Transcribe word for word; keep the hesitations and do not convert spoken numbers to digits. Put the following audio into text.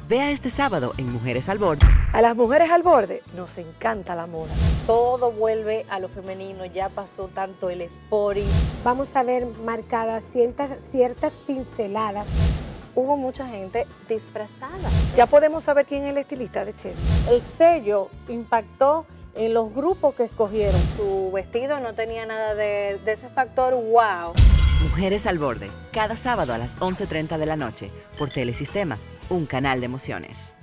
Vea este sábado en Mujeres al Borde. A las mujeres al borde nos encanta la moda. Todo vuelve a lo femenino, ya pasó tanto el sporting. Vamos a ver marcadas ciertas, ciertas pinceladas. Hubo mucha gente disfrazada. Ya podemos saber quién es el estilista de Chelsea. El sello impactó en los grupos que escogieron. Su vestido no tenía nada de, de ese factor wow. Mujeres al Borde, cada sábado a las once y treinta de la noche, por Telesistema, un canal de emociones.